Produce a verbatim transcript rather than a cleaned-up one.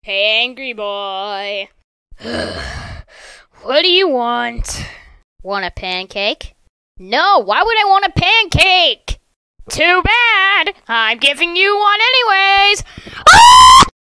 Hey, angry boy. What do you want? Want a pancake? No, why would I want a pancake? Too bad! I'm giving you one anyways! Ah!